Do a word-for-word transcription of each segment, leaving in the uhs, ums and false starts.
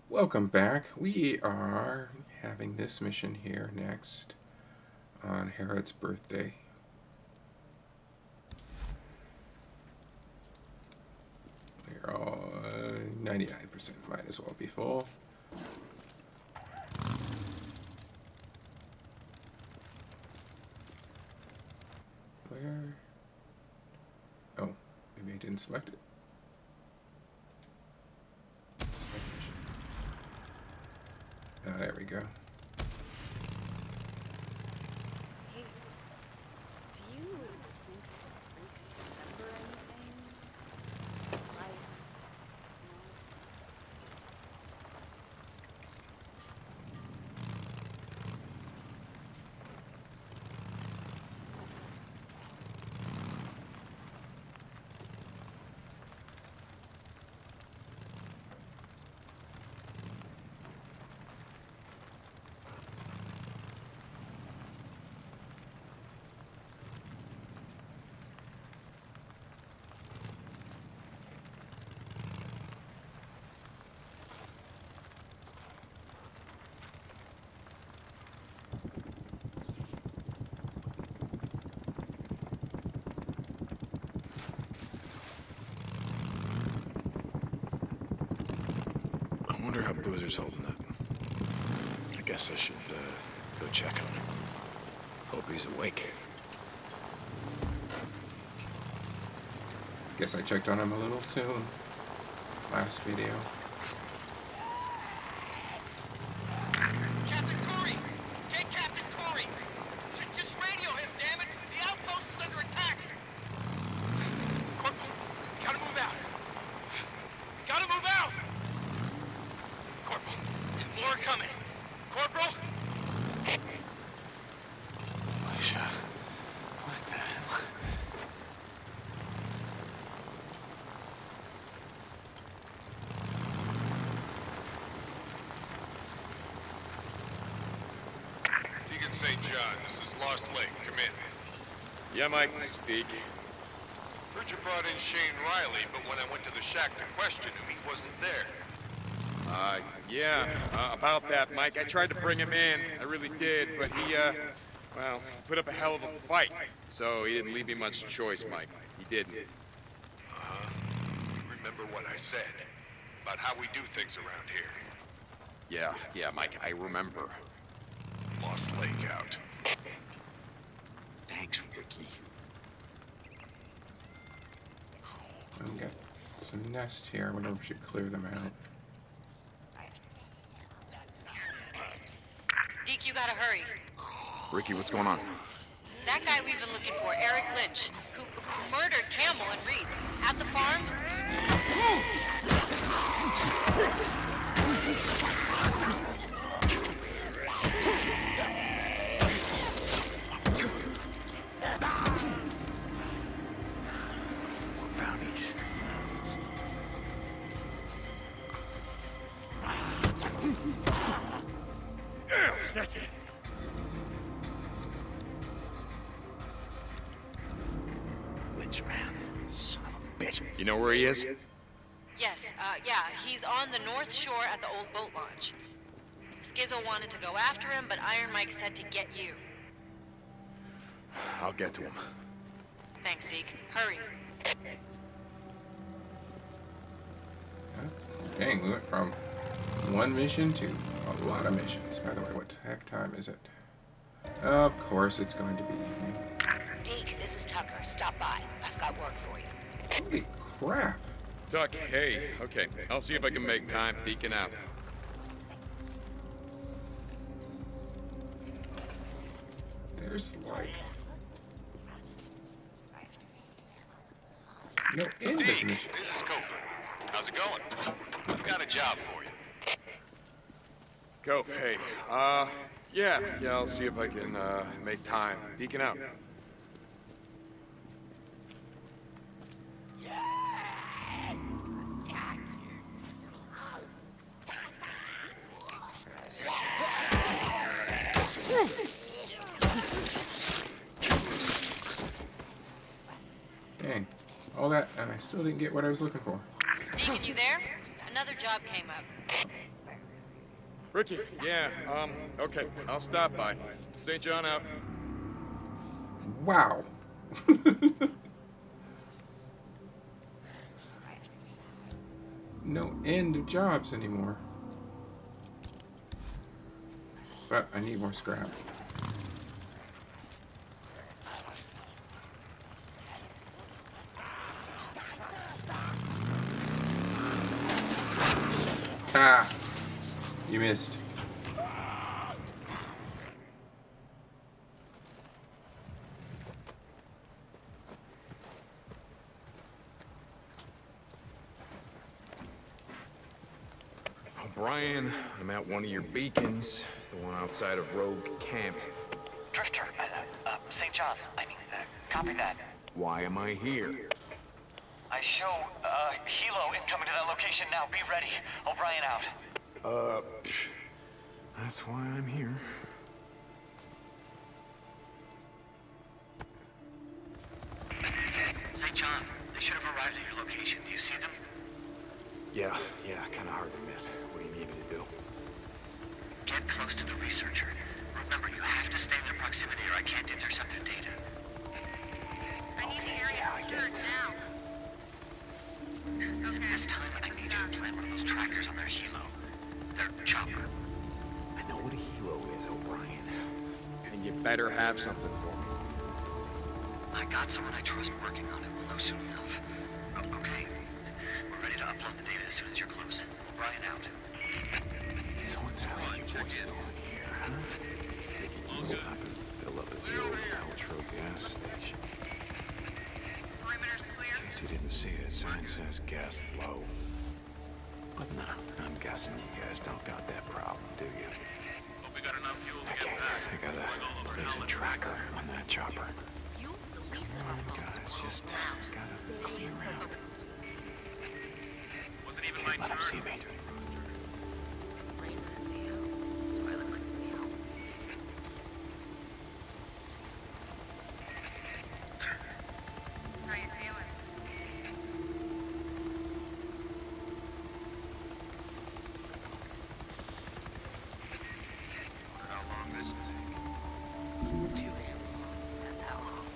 Welcome back. We are having this mission here next on Herod's birthday. We're all uh, ninety-nine percent. Might as well be full. Where? Oh, maybe I didn't select it. Oh, there we go. Hey, do you think the freaks remember anything? Life, you know? I wonder how Boozer's holding up. I guess I should uh, go check on him. Hope he's awake. Guess I checked on him a little soon. Last video. Captain Corey! Get Captain Corey! J just radio him, damn it! The outpost is under attack! Corporal, we gotta move out. We gotta move out! Corporal, there's more coming. Corporal? Elisha, what the hell? Deacon Saint John, this is Lost Lake. Come in. Yeah, Mike, this is Deke. Heard you brought in Shane Riley, but when I went to the shack to question him, he wasn't there. Uh, yeah, uh, about that, Mike. I tried to bring him in, I really did, but he, uh, well, he put up a hell of a fight. So he didn't leave me much choice, Mike. He didn't. Uh-huh. You remember what I said about how we do things around here. Yeah, yeah, Mike, I remember. Lost Lake out. Thanks, Ricky. I've got some nests here. I wonder if we should clear them out. Deke, you gotta hurry. Ricky, what's going on? That guy we've been looking for, Eric Lynch, who, who murdered Campbell and Reed at the farm. Bounties. That's it. Lynch man. Son of a bitch. You know where he is? Yes, uh, yeah, he's on the north shore at the old boat launch. Skizzo wanted to go after him, but Iron Mike said to get you. I'll get to him. Thanks, Deke. Hurry. Dang, we went from one mission to a lot of missions. By the way, what the heck time is it? Of course it's going to be evening. Deke, this is Tucker. Stop by. I've got work for you. Holy crap. Tuck, hey, okay. I'll see if I can make time. Deacon out. There's like no end of Deke, mission. this is Copeland. How's it going? I've got a job for you. Go, hey. Uh, yeah, yeah, I'll see if I can, uh, make time. Deacon out. Dang. All that, and I still didn't get what I was looking for. Deacon, you there? Another job came up. Ricky, yeah, um, okay, I'll stop by. Saint John out. Wow. No end of jobs anymore. But I need more scrap. Ah! You missed. O'Brien, I'm at one of your beacons, the one outside of Rogue Camp. Drifter, uh, uh, Saint John, I mean, uh, copy that. Why am I here? I show, uh, Helo incoming to that location now. Be ready. O'Brien out. Uh, psh, that's why I'm here. Saint John, they should have arrived at your location. Do you see them? Yeah, yeah, kinda hard to miss. What do you need me to do? Get close to the researcher. Remember, you have to stay in their proximity or I can't intercept their data. I need the area yeah, I secured get it. now. Okay. This time, I need you to plant one of those trackers on their helo. Their chopper. I know what a helo is, O'Brien. And you better have something for me. I got someone I trust working on it. We'll know soon enough. O- okay. We're ready to upload the data as soon as you're close. O'Brien out. So what the hell are you boys doing here, huh? Think you can stop and fill up at the old Outro gas station? Perimeter's clear. In case you didn't see it, sign says gas low. But no, I'm guessing you guys don't got that problem, do you? Hope we got enough fuel to Okay, get back. I gotta place a tracker on that chopper. Fuel's the least of Come our on, problems. guys, just gotta clear out. Wasn't even my Can't let him see turn. me. Lane to the C O. Do I look like the C O? How you feeling? Wonder how long this will take. Too damn long. That's how long.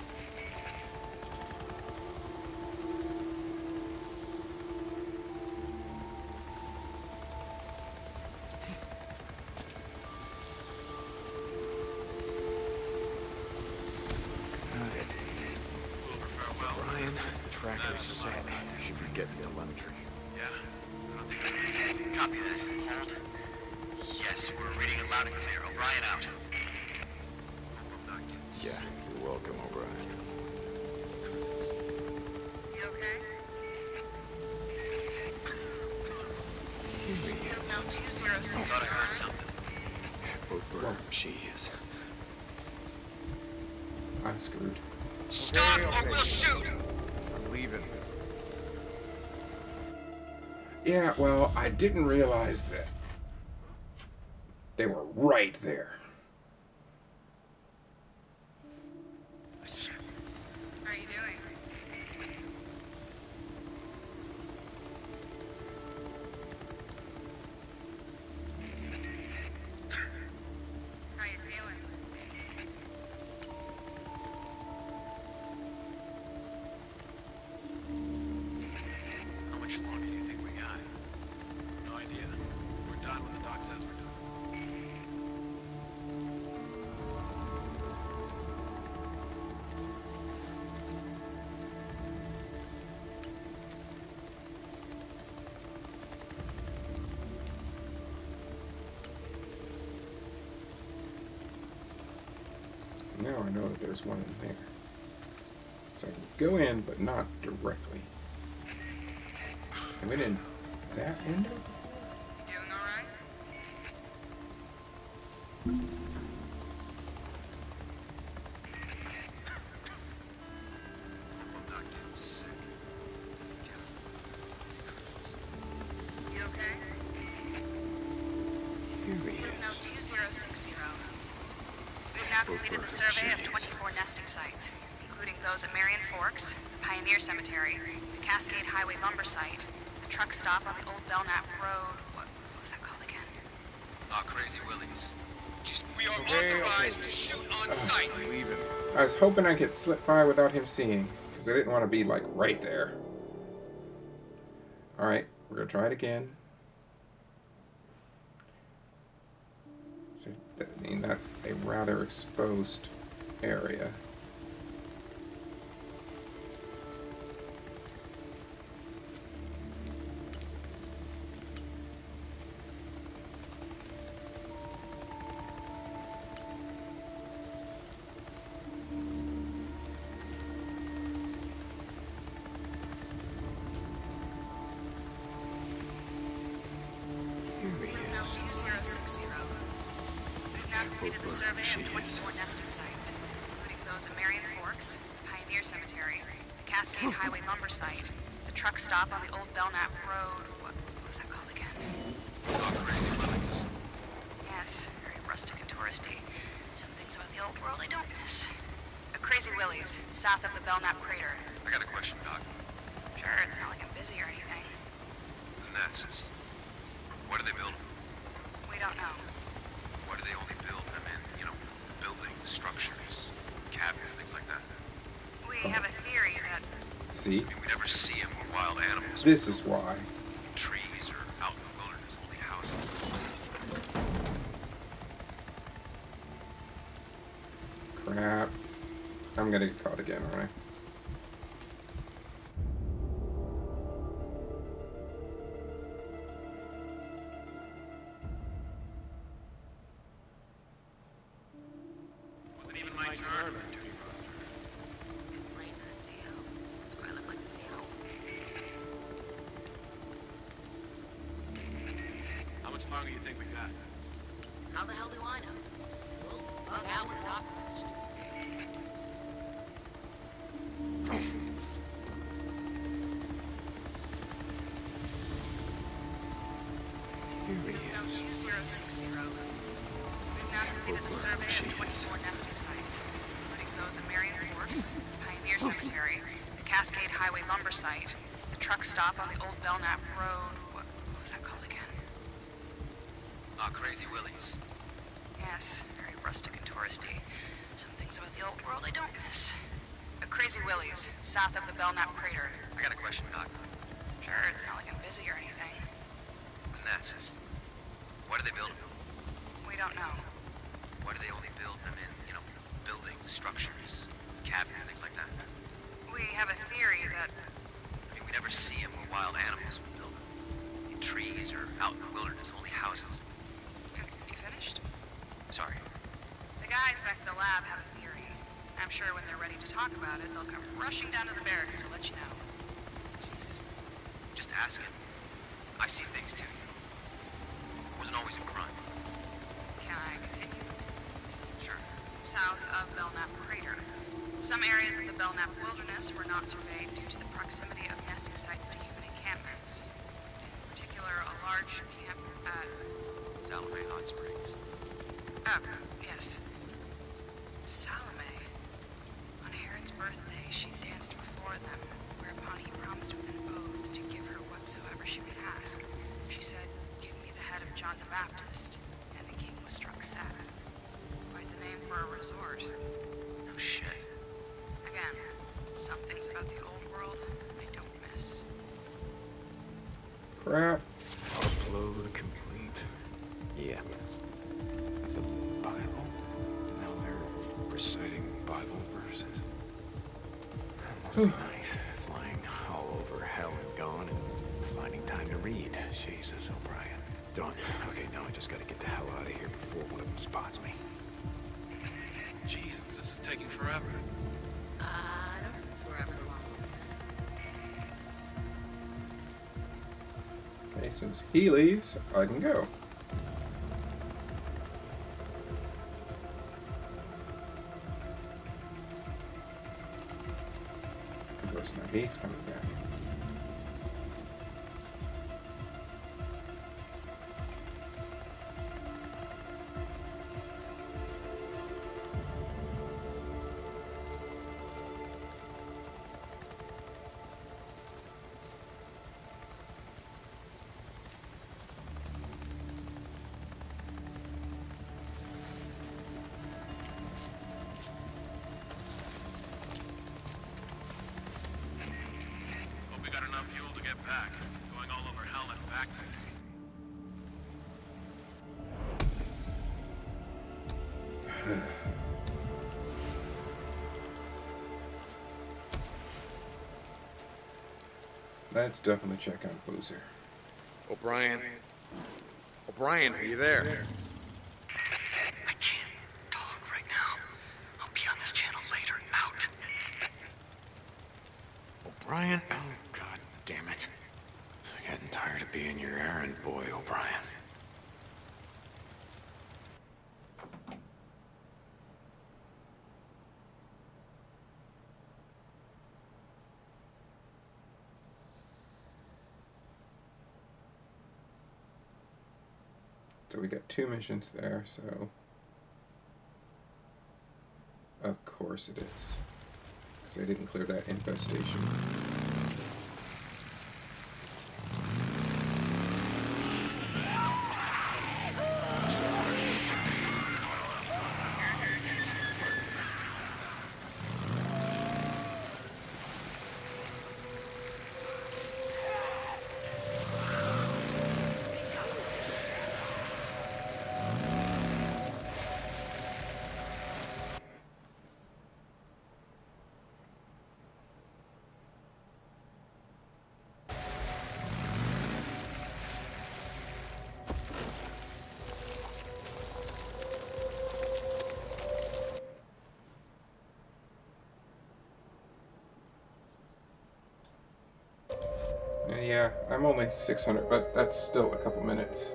Got it. Flew over farewell. Brian, tracker's set. Should be getting telemetry. Yeah. I don't think I missed it. Copy that. Hold. Yes, we're reading it loud and clear. O'Brien out. Hope I'm not getting Yeah, sick. you're welcome, O'Brien. You okay? Here he is. No, two zero six Thought I heard something. Whoever she is. I'm screwed. Stop Okay, or okay. we'll shoot! I'm leaving. Yeah, well, I didn't realize that they were right there. How are you doing? How you feeling? How much longer do you think we got? No idea. We're done when the doc says we're done. Now I know that there's one in there. So I can go in, but not directly. I went in that window? You doing alright? Hope I'm not getting sick. You okay? Here he No, is. two zero six zero. We've now completed the survey of twenty-four nesting sites, including those at Marion Forks, the Pioneer Cemetery, the Cascade Highway lumber site, the truck stop on the old Belknap Road. What, what was that called again? Not Crazy Willie's. Just, we are Okay, authorized okay. to shoot on sight. Leave him. I was hoping I could slip by without him seeing, because I didn't want to be, like, right there. Alright, we're going to try it again. So, I mean, that's a rather exposed area. two zero six zero. We've now completed the survey of twenty-four nesting sites, including those at Marion Forks, Pioneer Cemetery, the Cascade Highway lumber site, the truck stop on the old Belknap Road. What, what was that called again? Not Crazy Willie's. Yes, very rustic and touristy. Some things about the old world I don't miss. A Crazy Willie's, south of the Belknap crater. I got a question, Doc. Sure, it's not like I'm busy or anything. The nests. What do they build? We don't know. Why do they only build them in, you know, buildings, structures, cabins, things like that? We have a theory that See? I mean, we never see them with wild animals. This is why. Trees or out in the wilderness, only houses. Crap. I'm gonna get caught again, aren't I? Wasn't even my turn. Duty roster. Lane to the C O. Do I look like the C O? How much longer do you think we got? How the hell do I know? We'll bug out when the doc's finished. two zero six zero. We've now completed the survey of twenty-four nesting sites, including those at Marion Forks, Pioneer Cemetery, the Cascade Highway lumber site, the truck stop on the old Belknap Road. What, what was that called again? Not Crazy Willie's. Yes, very rustic and touristy. Some things about the old world I don't miss. A Crazy Willie's, south of the Belknap crater. I got a question, Doc. Sure, it's not like I'm busy or anything. The nests. Why do they build them? We don't know. Why do they only build them in, you know, buildings, structures, cabins, things like that? We have a theory that I mean, we never see them where wild animals would build them. In trees or out in the wilderness, only houses. You, you finished? Sorry. The guys back at the lab have a theory. I'm sure when they're ready to talk about it, they'll come rushing down to the barracks to let you know. Jesus. Just asking. I see things too. Wasn't always a crime. Can I continue? Sure. South of Belknap crater. Some areas of the Belknap wilderness were not surveyed due to the proximity of nesting sites to human encampments. In particular, a large camp at... Salome Hot Springs. Oh, yes. Salome. On Heron's birthday, she danced before them, whereupon he promised with an oath to give her whatsoever she would ask. She said, "Give me the head of John the Baptist," and the king was struck sad. Quite the name for a resort. No shit. Again, some things about the old world I don't miss. Crap. Upload complete. Yeah. The Bible? Now they're reciting Bible verses. That must be nice. Flying all over hell and gone and finding time to read. Jesus, O'Brien. Done. Okay, now I just gotta get the hell out of here before one of them spots me. Jesus, this is taking forever. I don't know. Forever's a long, long time. Okay, since he leaves, I can go. Of course, now he's coming back. back. Going all over hell and back today. Let's definitely check on Boozer. O'Brien. O'Brien, are you there? I can't talk right now. I'll be on this channel later. Out. O'Brien? Oh, god damn it. I'm getting tired of being your errand boy, O'Brien. So we got two missions there, so of course it is. Because they didn't clear that infestation. Yeah, I'm only six hundred, but that's still a couple minutes.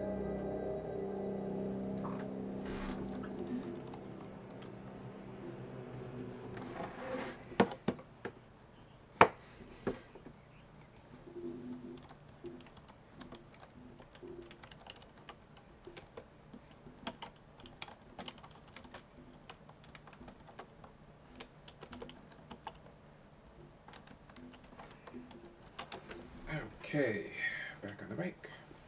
Okay, back on the bike.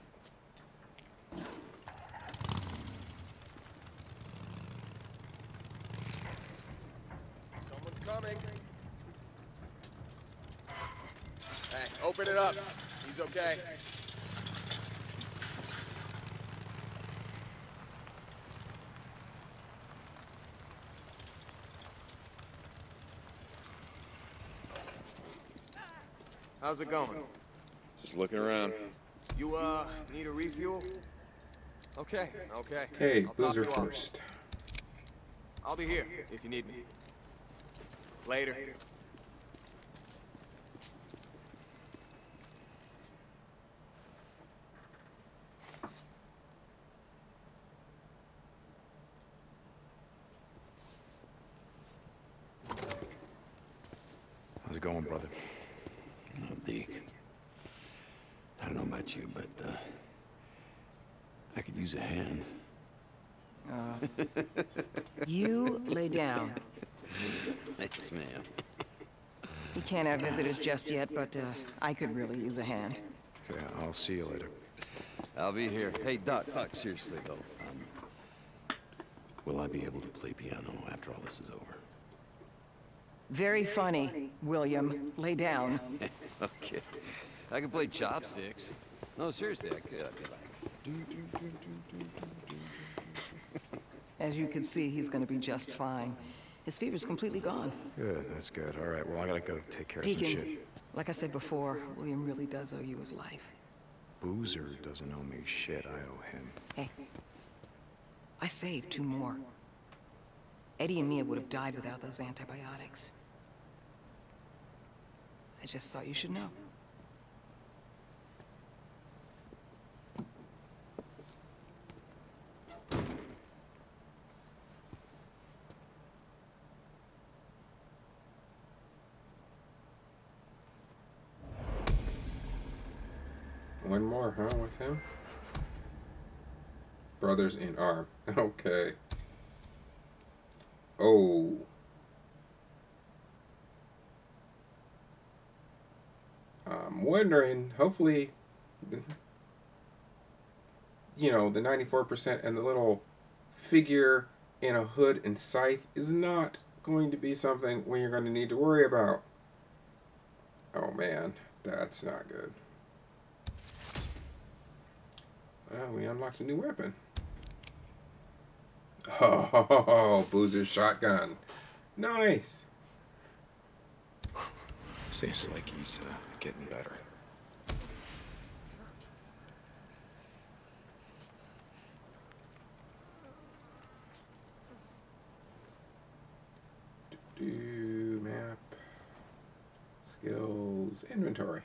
Someone's coming. Hey, open it up. He's okay. How's it going? Just looking around. You, uh, need a refuel? Okay, okay. Okay, I'll top Boozer you off. first. I'll be here if you need me. Later. How's it going, brother? Oh, Deke. I don't know about you, but, uh... I could use a hand. Uh, you lay down. Thanks, ma'am. We can't have visitors just yet, but, uh, I could really use a hand. Okay, I'll see you later. I'll be here. Hey, Doc, Doc, seriously, though. Um, will I be able to play piano after all this is over? Very funny, William. Lay down. Okay. I can play chopsticks. No, seriously, I could. I'd be like... As you can see, he's gonna be just fine. His fever's completely gone. Good, that's good. All right, well, I gotta go take care of some Deacon, shit. like I said before, William really does owe you his life. Boozer doesn't owe me shit. I owe him. Hey, I saved two more. Eddie and Mia would have died without those antibiotics. I just thought you should know. One more, huh, with him? Brothers in arm. Okay. Oh. I'm wondering, hopefully, you know, the ninety-four percent and the little figure in a hood and scythe is not going to be something when you're going to need to worry about. Oh man, that's not good. Oh, we unlocked a new weapon. Oh, Boozer's shotgun. Nice. Seems like he's uh, getting better. Do map. Skills. Inventory.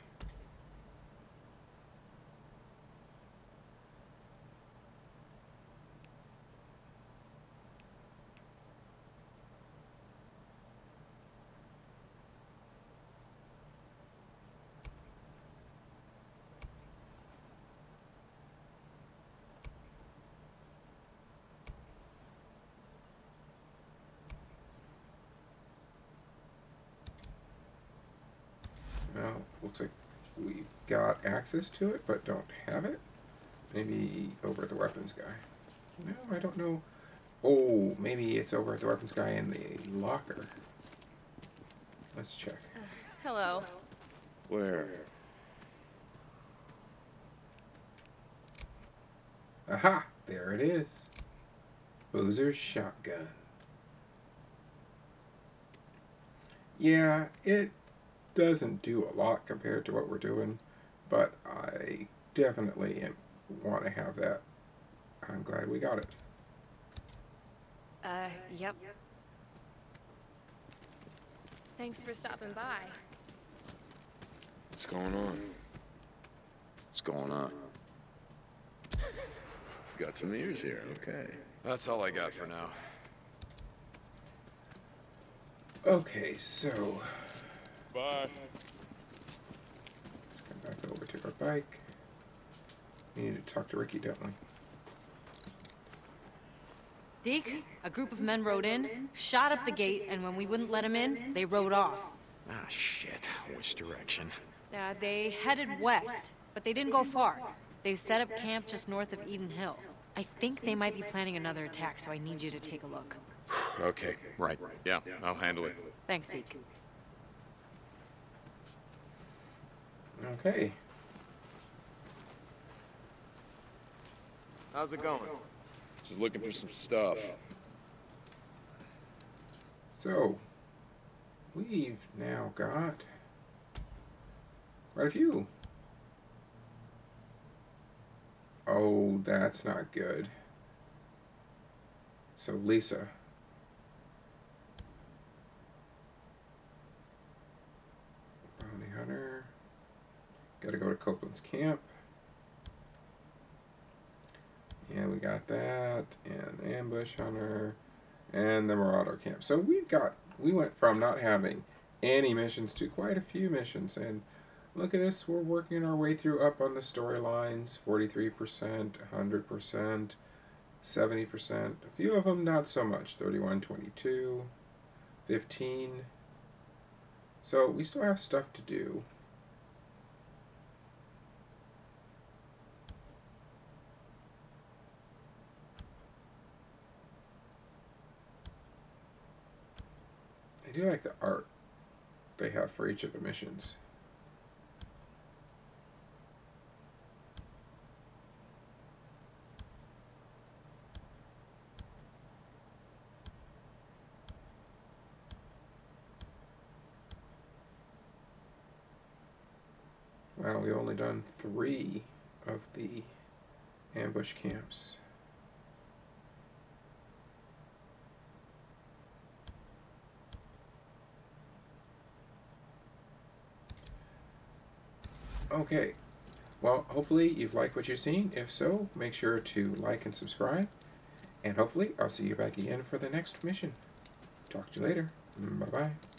Well, looks like we got access to it, but don't have it. Maybe over at the weapons guy. No, I don't know. Oh, maybe it's over at the weapons guy in the locker. Let's check. Uh, hello. Where? Aha! There it is. Boozer's shotgun. Yeah, it doesn't do a lot compared to what we're doing, but I definitely want to have that. I'm glad we got it. Uh, yep. Thanks for stopping by. What's going on? What's going on? Got some ears here, okay. That's all I got for now. Okay, so Bye. let's come back over to our bike. We need to talk to Ricky, don't we? Deke, a group of men rode in, shot up the gate, and when we wouldn't let them in, they rode off. Ah, shit. Which direction? Uh, they headed west, but they didn't go far. They set up camp just north of Eden Hill. I think they might be planning another attack, so I need you to take a look. Okay, right. Yeah, I'll handle it. Thanks, Deke. Okay. How's it going? Just looking for some stuff. So, we've now got quite a few. Oh, that's not good. So, Lisa. Bounty Hunter. Gotta go to Copeland's camp. Yeah, we got that. And Ambush Hunter. And the Marauder camp. So we've got, we went from not having any missions to quite a few missions. And look at us, we're working our way through up on the storylines. forty-three percent, one hundred percent, seventy percent. A few of them not so much. thirty-one, twenty-two, fifteen. So we still have stuff to do. I do like the art they have for each of the missions. Well, we've only done three of the ambush camps. Okay, well, hopefully you've liked what you've seen. If so, make sure to like and subscribe. And hopefully I'll see you back again for the next mission. Talk to you later. Bye-bye.